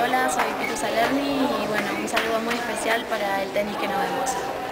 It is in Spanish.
Hola, soy Pitu Salerni y bueno, un saludo muy especial para el tenis que nos vemos.